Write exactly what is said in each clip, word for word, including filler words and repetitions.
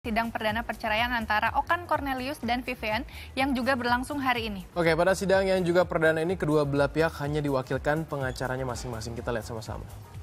sidang perdana perceraian antara Okan Cornelius dan Vivian yang juga berlangsung hari ini. Oke, pada sidang yang juga perdana ini kedua belah pihak hanya diwakilkan pengacaranya masing-masing. Kita lihat sama-sama.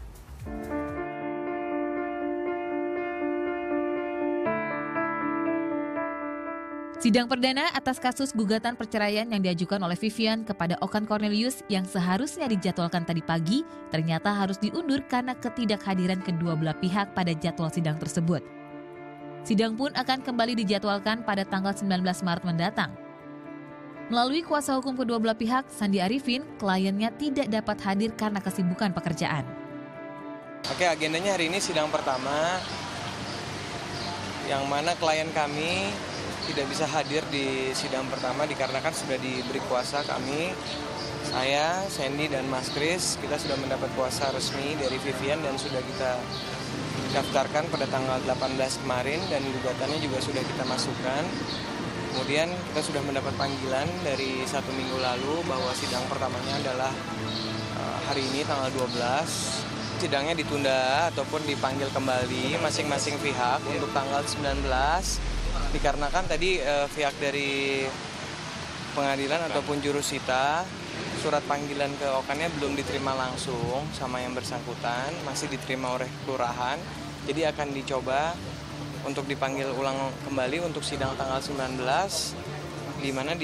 Sidang perdana atas kasus gugatan perceraian yang diajukan oleh Vivian kepada Okan Cornelius yang seharusnya dijadwalkan tadi pagi ternyata harus diundur karena ketidakhadiran kedua belah pihak pada jadwal sidang tersebut. Sidang pun akan kembali dijadwalkan pada tanggal sembilan belas Maret mendatang. Melalui kuasa hukum kedua belah pihak, Sandi Arifin, kliennya tidak dapat hadir karena kesibukan pekerjaan. Oke, agendanya hari ini sidang pertama yang mana klien kami tidak bisa hadir di sidang pertama dikarenakan sudah diberi kuasa kami, saya, Sandy, dan Mas Kris. Kita sudah mendapat kuasa resmi dari Vivian dan sudah kita daftarkan pada tanggal delapan belas kemarin dan gugatannya juga sudah kita masukkan. Kemudian kita sudah mendapat panggilan dari satu minggu lalu bahwa sidang pertamanya adalah hari ini tanggal dua belas. Sidangnya ditunda ataupun dipanggil kembali masing-masing pihak untuk tanggal sembilan belas. Dikarenakan tadi eh, pihak dari pengadilan ataupun jurusita surat panggilan ke Okannya belum diterima langsung sama yang bersangkutan, masih diterima oleh kelurahan. Jadi akan dicoba untuk dipanggil ulang kembali untuk sidang tanggal sembilan belas, di mana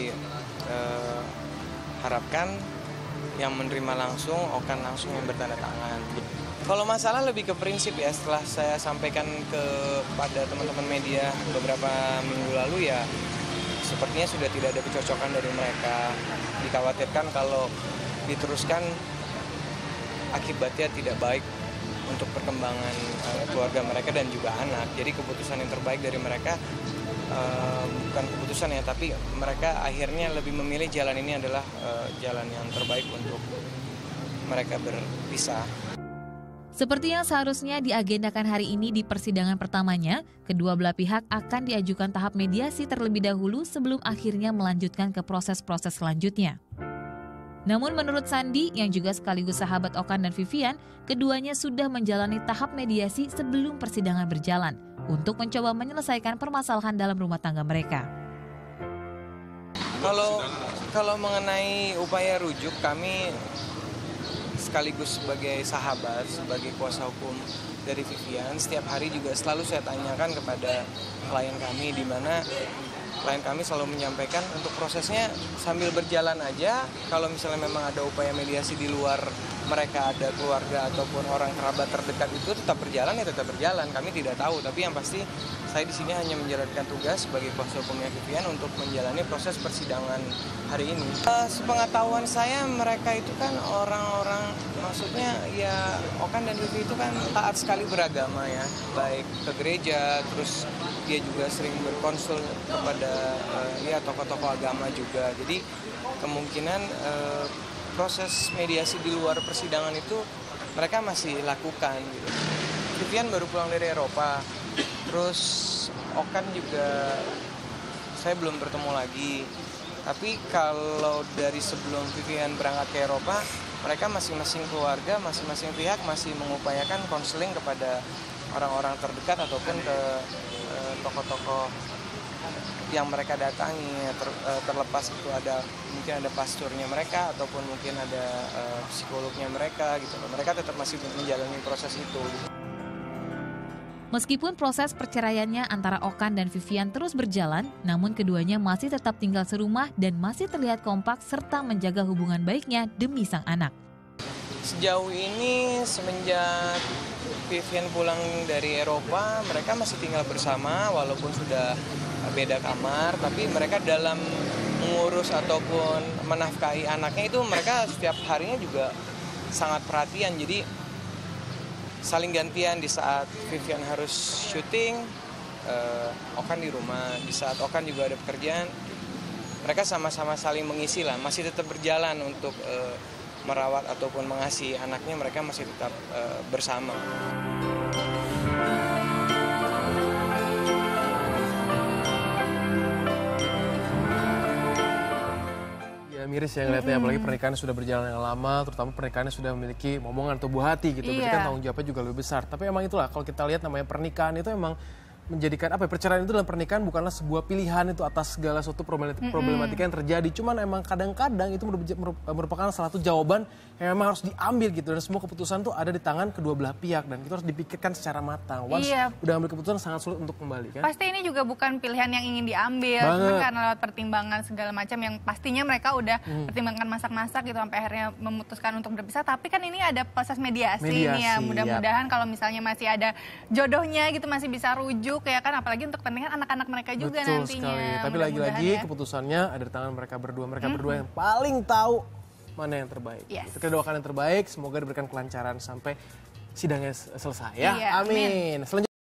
diharapkan yang menerima langsung Okan langsung yang bertanda tangan. Kalau masalah lebih ke prinsip ya, setelah saya sampaikan kepada teman-teman media beberapa minggu lalu ya, sepertinya sudah tidak ada kecocokan dari mereka. Dikhawatirkan kalau diteruskan akibatnya tidak baik untuk perkembangan uh, keluarga mereka dan juga anak. Jadi keputusan yang terbaik dari mereka uh, bukan keputusan ya, tapi mereka akhirnya lebih memilih jalan ini adalah uh, jalan yang terbaik untuk mereka berpisah. Seperti yang seharusnya diagendakan hari ini di persidangan pertamanya, kedua belah pihak akan diajukan tahap mediasi terlebih dahulu sebelum akhirnya melanjutkan ke proses-proses selanjutnya. Namun menurut Sandi, yang juga sekaligus sahabat Okan dan Vivian, keduanya sudah menjalani tahap mediasi sebelum persidangan berjalan untuk mencoba menyelesaikan permasalahan dalam rumah tangga mereka. Kalau kalau mengenai upaya rujuk, kami sekaligus sebagai sahabat, sebagai kuasa hukum dari Vivian, setiap hari juga selalu saya tanyakan kepada klien kami, di mana klien kami selalu menyampaikan untuk prosesnya sambil berjalan aja. Kalau misalnya memang ada upaya mediasi di luar mereka, ada keluarga ataupun orang kerabat terdekat itu tetap berjalan ya tetap berjalan. Kami tidak tahu, tapi yang pasti saya di sini hanya menjalankan tugas sebagai kuasa hukumnya Vivian untuk menjalani proses persidangan hari ini. Uh, sepengetahuan saya mereka itu kan orang-orang, maksudnya ya Okan dan Vivi itu kan taat sekali beragama ya, baik ke gereja, terus dia juga sering berkonsul kepada uh, ya tokoh-tokoh agama juga. Jadi kemungkinan uh, proses mediasi di luar persidangan itu mereka masih lakukan gitu. Vivian baru pulang dari Eropa, terus Okan juga saya belum bertemu lagi. Tapi kalau dari sebelum Vivian berangkat ke Eropa, mereka masing-masing keluarga, masing-masing pihak masih mengupayakan konseling kepada orang-orang terdekat ataupun ke eh, tokoh-tokoh yang mereka datangi, ter, eh, terlepas itu ada mungkin ada pastornya mereka ataupun mungkin ada eh, psikolognya mereka gitu. Mereka tetap masih menjalani proses itu. Gitu. Meskipun proses perceraiannya antara Okan dan Vivian terus berjalan, namun keduanya masih tetap tinggal serumah dan masih terlihat kompak serta menjaga hubungan baiknya demi sang anak. Sejauh ini semenjak Vivian pulang dari Eropa, mereka masih tinggal bersama walaupun sudah beda kamar, tapi mereka dalam mengurus ataupun menafkahi anaknya itu mereka setiap harinya juga sangat perhatian. Jadi saling gantian, di saat Vivian harus syuting, uh, Okan di rumah. Di saat Okan juga ada pekerjaan, mereka sama-sama saling mengisi lah. Masih tetap berjalan untuk uh, merawat ataupun mengasihi anaknya, mereka masih tetap uh, bersama. Miris ya ngeliatnya, apalagi pernikahannya sudah berjalan yang lama, terutama pernikahannya sudah memiliki momongan atau buah hati gitu. Berarti kan tanggung jawabnya juga lebih besar. Tapi emang itulah, kalau kita lihat namanya pernikahan itu emang menjadikan apa ya, perceraian itu dalam pernikahan bukanlah sebuah pilihan itu atas segala suatu problematika, Mm-mm. problematika yang terjadi. Cuman emang kadang-kadang itu merupakan salah satu jawaban yang memang harus diambil gitu. Dan semua keputusan tuh ada di tangan kedua belah pihak. Dan kita harus dipikirkan secara matang. Once Iya. udah ambil keputusan sangat sulit untuk kembali kan. Pasti ini juga bukan pilihan yang ingin diambil, Banget. cuman karena lewat pertimbangan segala macam yang pastinya mereka udah Hmm. pertimbangkan masak-masak gitu sampai akhirnya memutuskan untuk berpisah. Tapi kan ini ada proses mediasi, Mediasi, nih ya. ya. Mudah-mudahan kalau misalnya masih ada jodohnya gitu masih bisa rujuk ya kan, apalagi untuk kepentingan anak-anak mereka juga Betul nantinya. sekali. Tapi Mudah-mudahan lagi-lagi ya. keputusannya ada di tangan mereka berdua. Mereka berdua yang paling tahu mana yang terbaik. Yes. Kita doakan yang terbaik. Semoga diberikan kelancaran sampai sidangnya selesai ya. Iya, amin. Amin. Selanjutnya